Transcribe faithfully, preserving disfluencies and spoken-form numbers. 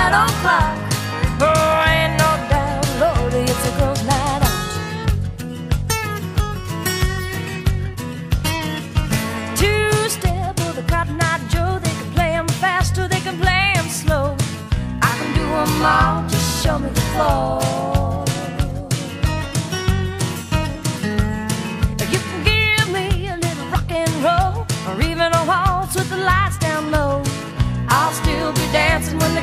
right on clock. Oh, ain't no doubt, Lord, it's a girl's night out. Two-step with a Cotton Eye Joe, they can play 'em fast or they can play 'em slow. I can do 'em all, just show me the floor. You can give me a little rock and roll, or even a waltz with the lights down low. I'll still be dancing when the